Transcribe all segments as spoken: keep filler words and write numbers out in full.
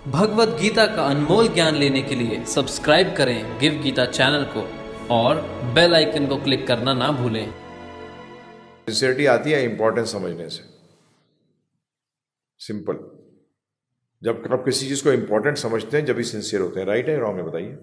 भगवत गीता का अनमोल ज्ञान लेने के लिए सब्सक्राइब करें गिव गीता चैनल को और बेल आइकन को क्लिक करना ना भूलें। सिंसियरिटी आती है इंपॉर्टेंस समझने से। सिंपल, जब आप किसी चीज को इंपॉर्टेंट समझते हैं जब भी सिंसियर होते हैं। राइट है रॉन्ग है बताइए?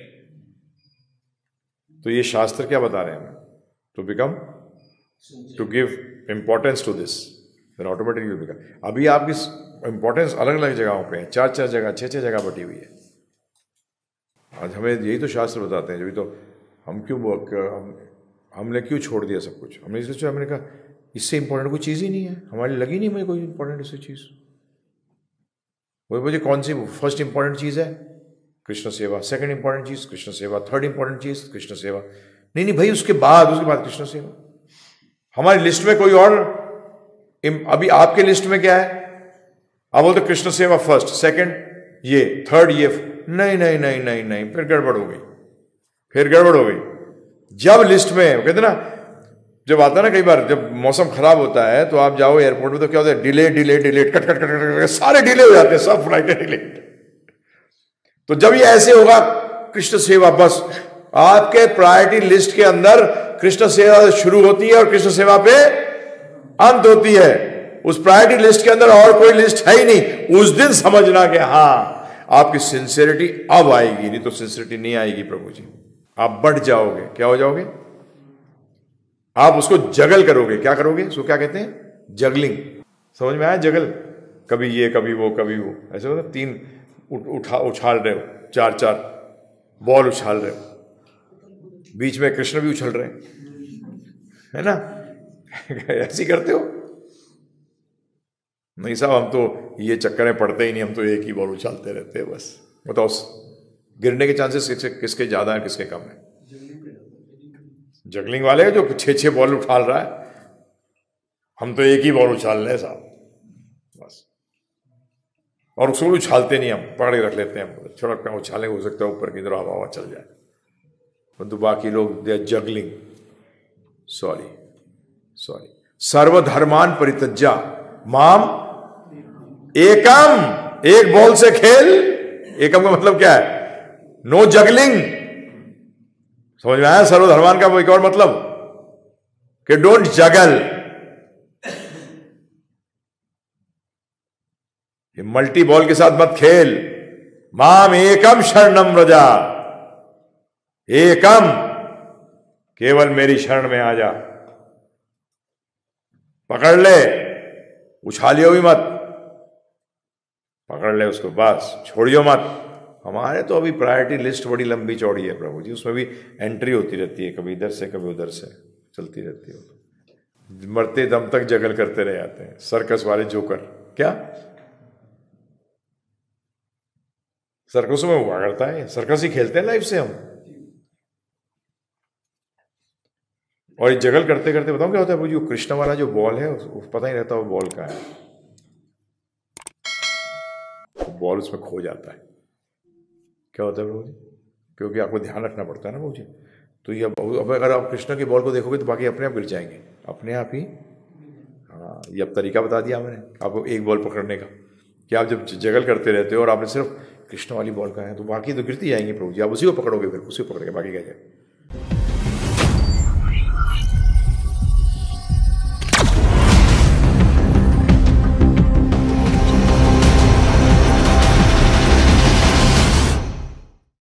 तो ये शास्त्र क्या बता रहे हैं हमें? To become to give importance to this, then automatically become. अभी आपकी इंपॉर्टेंस अलग अलग जगहों पे है, चार चार जगह छह छह जगह बटी हुई है। आज हमें यही तो शास्त्र बताते हैं। जब तो हम क्यों हम हमने क्यों छोड़ दिया सब कुछ? हमने इसलिए हमने कहा इससे इंपॉर्टेंट कोई चीज़ ही नहीं है, हमारी लगी नहीं मुझे कोई इंपॉर्टेंट इससे चीज़। वही मुझे कौन सी फर्स्ट इंपॉर्टेंट चीज़ है? कृष्ण सेवा। सेकंड इंपॉर्टेंट चीज़ कृष्ण सेवा। थर्ड इंपॉर्टेंट चीज़ कृष्ण सेवा। नहीं नहीं भाई, उसके बाद उसके बाद कृष्ण सेवा। हमारी लिस्ट में कोई और, अभी आपके लिस्ट में क्या है? आप बोलते कृष्ण सेवा फर्स्ट, सेकंड ये, थर्ड ये। नहीं नहीं नहीं नहीं नहीं, फिर गड़बड़ हो गई, फिर गड़बड़ हो गई। जब लिस्ट में कहते ना, जब आता ना कई बार जब मौसम खराब होता है तो आप जाओ एयरपोर्ट में तो क्या होता है? Delay delay delay, cut cut cut cut, सारे डिले हो जाते हैं, सब फ्लाइटें डिले। तो जब ये ऐसे होगा कृष्ण सेवा, बस आपके प्रायोरिटी लिस्ट के अंदर कृष्ण सेवा शुरू होती है और कृष्ण सेवा पे अंत होती है। उस प्रायोरिटी लिस्ट के अंदर और कोई लिस्ट है ही नहीं। उस दिन समझना कि हाँ आपकी सिंसियरिटी अब आएगी, नहीं तो सिंसियरिटी नहीं आएगी प्रभु जी। आप बढ़ जाओगे, क्या हो जाओगे? आप उसको जगल करोगे। क्या करोगे? उसको क्या कहते हैं? जगलिंग। समझ में आया? जगल, कभी ये कभी वो कभी वो, ऐसे होता है। तीन उठ, उठा उछाल रहे हो, चार चार बॉल उछाल रहे हो, बीच में कृष्ण भी उछल रहे हैं, है ना? ऐसे करते हो? नहीं साहब, हम तो ये चक्कर में पड़ते ही नहीं, हम तो एक ही बॉल उछालते रहते हैं बस। बताओ गिरने के चांसेस किसके किसके ज्यादा है किसके कम है? जगलिंग वाले जो छह छह बॉल उछाल रहा है, हम तो एक ही बॉल उछाल रहे हैं साहब बस। और उसको उछालते नहीं, हम पकड़ के रख लेते हैं, छोड़ा उछाले हो सकता है ऊपर की तरफ हवा चल जाए, परंतु बाकी लोग they are juggling. Sorry sorry सर्वधर्मान परित्यज्य माम एकम। एक बॉल से खेल। एकम का मतलब क्या है? No juggling. समझ में आया? सर्वधर्मान का एक और मतलब कि डोंट जगल। ये मल्टी बॉल के साथ मत खेल। माम एकम शरणम व्रजा। एकम, केवल मेरी शरण में आ जा। पकड़ ले, उछालियो भी मत, पकड़ ले उसको बस, छोड़ियो मत। हमारे तो अभी प्रायोरिटी लिस्ट बड़ी लंबी चौड़ी है प्रभु जी, उसमें भी एंट्री होती रहती है, कभी इधर से कभी उधर से चलती रहती है। मरते दम तक जगल करते रह जाते हैं सर्कस वाले जोकर। क्या सर्कसों में हुआ करता है? सर्कस ही खेलते हैं लाइफ से हम। और ये जगल करते करते बताऊं क्या होता है प्रभु जी? कृष्ण वाला जो बॉल है उसको पता ही रहता वो बॉल का है, बॉल उसमें खो जाता है। क्या होता है प्रभु जी? क्योंकि आपको ध्यान रखना पड़ता है ना प्रभु जी। तो ये अब अगर आप कृष्ण की बॉल को देखोगे तो बाकी अपने आप गिर जाएंगे, अपने आप ही। हाँ, ये अब तरीका बता दिया मैंने आपको एक बॉल पकड़ने का, कि आप जब जगल करते रहते हो और आपने सिर्फ कृष्ण वाली बॉल का है तो बाकी तो गिरती जाएंगी प्रभु जी। आप उसी को पकड़ोगे, फिर उसी को पकड़ के बाकी क्या जाए।